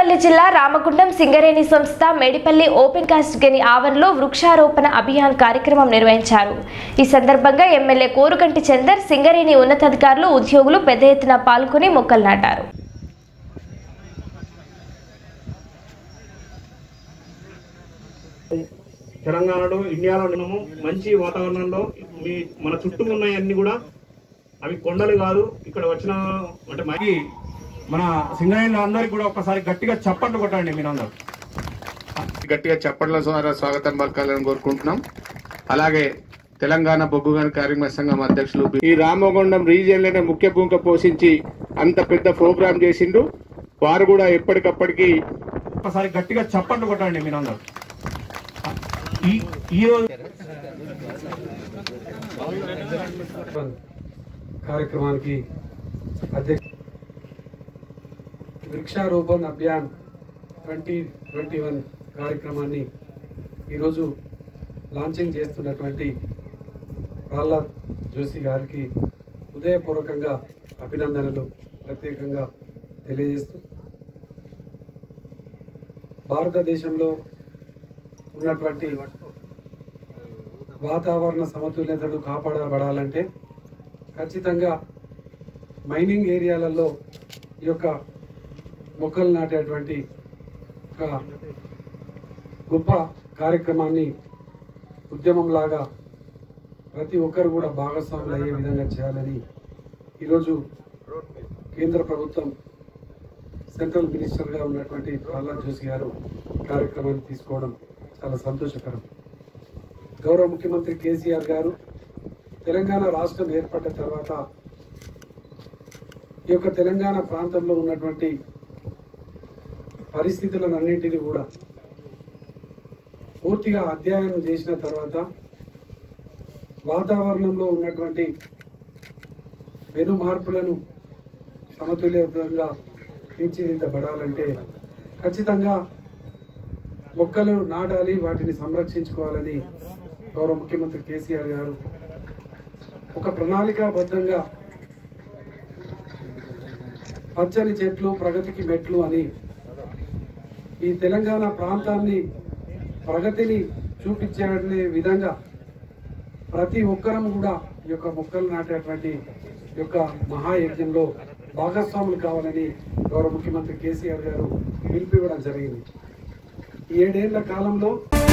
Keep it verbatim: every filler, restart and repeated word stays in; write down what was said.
పెద్దపల్లి జిల్లా రామగుండం సింగరేణి సంస్థ Medipalli open cast గని ఆవరణలో వృక్షారోపణ అభియాన్ కార్యక్రమం నిర్వహించారు. ఈ సందర్భంగా ఎమ్మెల్యే కోరుకంటి చందర్, సింగరేణి ఉన్నతాధికారులు, ఉద్యోగులు పెద్ద ఎత్తున పాల్గొని మొక్కలు నాటారు. తెలంగాణలో ఇండియాలో మంచి వాతావరణంలో మీ మన చుట్టూ ఉన్నాయన్నీ కూడా అవి కొండలు కాదు. ఇక్కడ వచ్చిన అంటే మరి మన సింగరేణి అందరికి కూడా ఒకసారి గట్టిగా చప్పట్లు కొట్టండి. మీరందరూ గట్టిగా చప్పట్ల ద్వారా స్వాగతం పలకాలని కోరుకుంటున్నాం. అలాగే తెలంగాణ బొగ్గు గని కార్మిక సంఘం అధ్యక్షులు ఈ రామగుండం రీజియన్ లోనే ముఖ్య భూమిక పోషించి అంత పెద్ద ప్రోగ్రాం చేసిండు. వారు కూడా ఎప్పటికప్పటికి ఒకసారి గట్టిగా చప్పట్లు కొట్టండి. మీరందరూ ఈ ఈ రోజు కార్యక్రమానికి అధ్యక్ష Vriksharopan Abhiyan twenty twenty one కార్యక్రమాన్ని ఈరోజు లాంచింగ్ చేస్తున్నటువంటి ప్రహ్లాద్ జోషి గారికి హృదయపూర్వకంగా అభినందనలు ప్రత్యేకంగా తెలియజేస్తూ, భారతదేశంలో ఉన్నటువంటి వాతావరణ సమతుల్యతను కాపాడబడాలంటే ఖచ్చితంగా మైనింగ్ ఏరియాలలో ఈ యొక్క మొక్కలు నాటేటువంటి ఒక గొప్ప కార్యక్రమాన్ని ఉద్యమంలాగా ప్రతి ఒక్కరు కూడా భాగస్వాములు అయ్యే విధంగా చేయాలని ఈరోజు కేంద్ర ప్రభుత్వం సెంట్రల్ మినిస్టర్గా ఉన్నటువంటి ప్రహ్లాద్ జోషి గారు కార్యక్రమాన్ని తీసుకోవడం చాలా సంతోషకరం. గౌరవ ముఖ్యమంత్రి కేసీఆర్ గారు తెలంగాణ రాష్ట్రం ఏర్పడ్డ తర్వాత ఈ యొక్క తెలంగాణ ప్రాంతంలో ఉన్నటువంటి పరిస్థితులన్నింటినీ కూడా పూర్తిగా అధ్యయనం చేసిన తర్వాత వాతావరణంలో ఉన్నటువంటి పెను మార్పులను సమతుల్యంగా తీర్చిదిద్దబడాలంటే ఖచ్చితంగా మొక్కలు నాటాలి, వాటిని సంరక్షించుకోవాలని గౌరవ ముఖ్యమంత్రి కేసీఆర్ గారు ఒక ప్రణాళికాబద్ధంగా పచ్చని చెట్లు ప్రగతికి మెట్లు అని ఈ తెలంగాణ ప్రాంతాన్ని ప్రగతిని చూపించే విధంగా ప్రతి ఒక్కరం కూడా ఈ యొక్క మొక్కలు నాటేటువంటి యొక్క మహాయజ్ఞంలో భాగస్వాములు కావాలని గౌరవ ముఖ్యమంత్రి కేసీఆర్ గారు పిలుపు ఇవ్వడం జరిగింది. ఈ ఏడేళ్ల కాలంలో